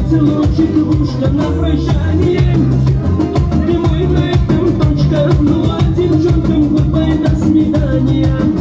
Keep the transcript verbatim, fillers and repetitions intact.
поцелуйчик в ушко на прощание. Ты мой на этом точка, ну а девчонкам гудбай, до свидания.